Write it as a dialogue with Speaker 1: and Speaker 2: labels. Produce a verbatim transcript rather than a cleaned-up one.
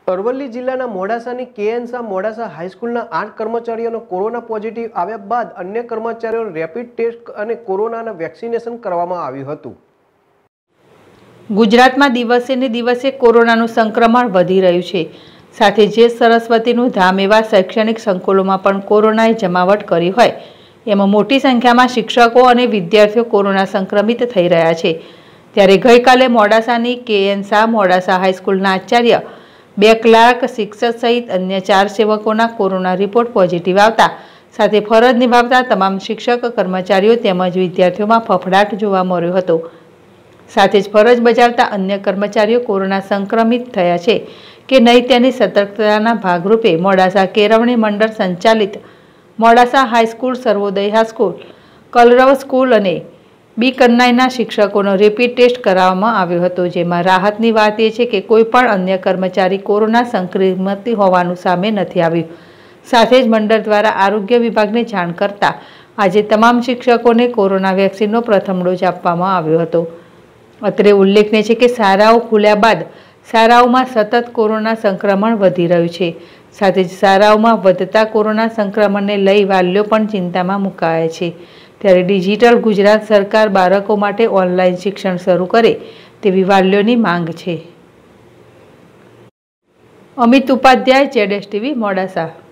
Speaker 1: અરવલ્લી જિલ્લાના મોડાસાની કેએનસા મોડાસા હાઈસ્કૂલના આઠ કર્મચારીઓનો કોરોના પોઝિટિવ આવ્યા બાદ અન્ય કર્મચારીઓને રેપિડ ટેસ્ટ અને કોરોનાના વેક્સિનેશન કરવામાં આવ્યું હતું।
Speaker 2: ગુજરાતમાં દિવસે ને દિવસે કોરોનાનું સંક્રમણ વધી રહ્યું છે। સાથે જે સરસ્વતીનું ધામ એવા શૈક્ષણિક સંકુલોમાં પણ કોરોનાએ જમાવટ કરી હોય એમાં મોટી સંખ્યામાં શિક્ષકો અને વિદ્યાર્થીઓ કોરોના સંક્રમિત થઈ રહ્યા છે। ત્યારે ગઈકાલે મોડાસાની કેએનસા મોડાસા હાઈસ્કૂલના આચાર્ય બે ક્લાર્ક શિક્ષક સહિત અન્ય ચાર સેવકોના કોરોના રિપોર્ટ પોઝિટિવ આવતા સાથે ફરજ નિભાવતા તમામ શિક્ષક કર્મચારીઓ તેમજ વિદ્યાર્થીઓમાં ફફડાટ જોવા મળ્યો હતો। સાથે જ ફરજ બજાવતા અન્ય કર્મચારીઓ કોરોના સંક્રમિત થયા છે કે નહીં તેની સતર્કતાના ભાગરૂપે મોડાસા કેળવણી મંડળ સંચાલિત Modasa high school, Sarvodaya high school, Kalrav school અને બી કન્નાઈના શિક્ષકોનો રેપિડ ટેસ્ટ કરાવવામાં આવ્યો હતો। જેમાં રાહતની વાત એ છે કે કોઈ પણ અન્ય કર્મચારી કોરોના સંક્રમિત હોવાનું સામે નથી આવ્યું। સાથે જ મંડળ દ્વારા આરોગ્ય વિભાગને જાણ કરતા આજે તમામ શિક્ષકોને કોરોના વેક્સિનનો પ્રથમ ડોઝ આપવામાં આવ્યો હતો। અત્રે ઉલ્લેખનીય છે કે શાળાઓ ખુલ્યા બાદ શાળાઓમાં સતત કોરોના સંક્રમણ વધી રહ્યું છે। સાથે જ શાળાઓમાં વધતા કોરોના સંક્રમણને લઈ વાલીઓ પણ ચિંતામાં મુકાયા છે। ત્યારે ડિજિટલ ગુજરાત સરકાર બાળકો માટે ઓનલાઈન શિક્ષણ શરૂ કરે તેવી વાલીઓની માંગ છે। અમિત ઉપાધ્યાય, જેડેશ ટીવી, મોડાસા।